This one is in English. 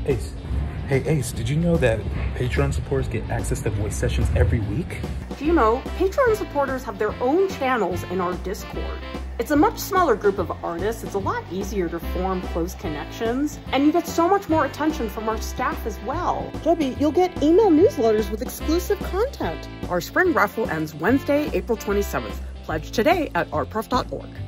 Ace. Hey, Ace, did you know that Patreon supporters get access to voice sessions every week? GMO, Patreon supporters have their own channels in our Discord. It's a much smaller group of artists, it's a lot easier to form close connections, and you get so much more attention from our staff as well. Debbie, you'll get email newsletters with exclusive content. Our spring raffle ends Wednesday, April 27th. Pledge today at artprof.org.